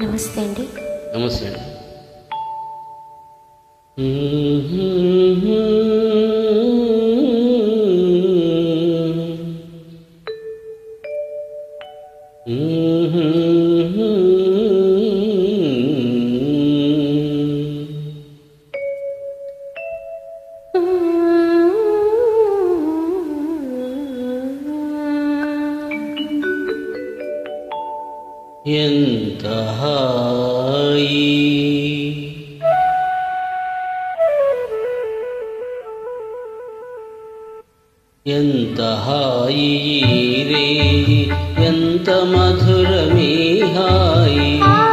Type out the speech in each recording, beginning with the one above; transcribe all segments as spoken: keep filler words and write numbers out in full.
నమస్తే అండి. నమస్తే అండి. ఎంత హాయి ఎంత హాయి రే ఎంత మధురమీ హాయి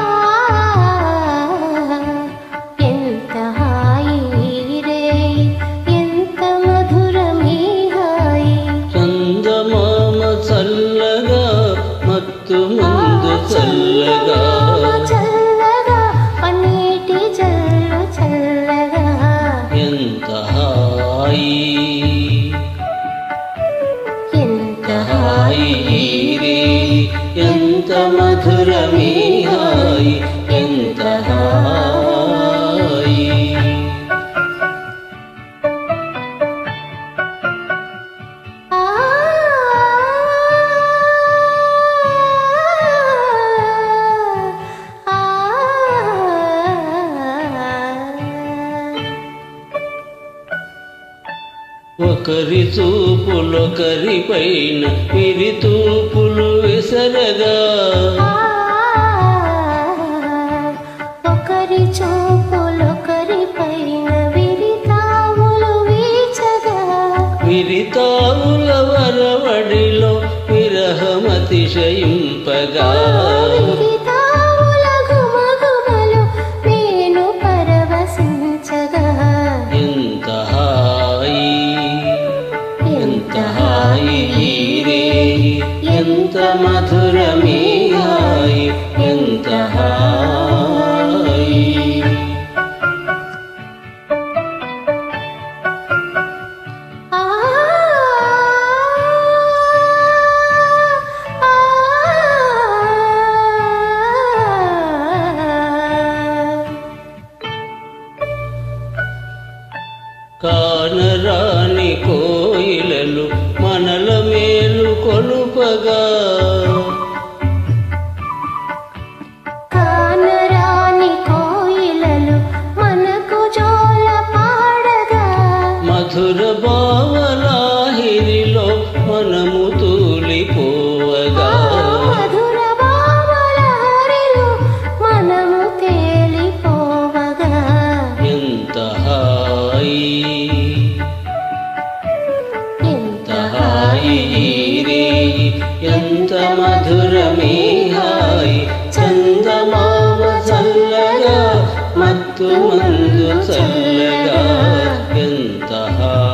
ఎంత హాయి రే ఎంత మధురమీ హాయి చందమామ చల్లగా మత్తు ముందు చల్లగా చల్లగా పన్నీటి జల్లు చల్లగా ఎంత హాయి ఎంత హాయి రే ఎంత మధురమీ హాయి ఎంత హాయి ఒకరి చూపులొకరి పైన విరి తూపులు విసరగా ఒకరి చూపులొకరి పైన విరితావులు వీచగా విరితావుల వరవడిలో విరహమతిశయింపగా విరితావుల గుమగుమలు నేను పరవశించగా ఎంత హాయి ఎంత హాయి రే ఎంత మధురమీ హాయి ఎంత హాయి ఆ కానరాని కోయిలలు మనల మేలు కొలుపగా కానరాని కోయిలలు మనకు జోల పాడగా మధుర భావలాహిరిలో మనము తూలిపోవగా మధుర భావలహరిలో మనము తేలిపోవగా ఎంత హాయి ఎంత హాయి రే ఎంత మధురమీ హాయి చందమామ చల్లగా మత్తు మందు చల్లగా ఎంత హాయి.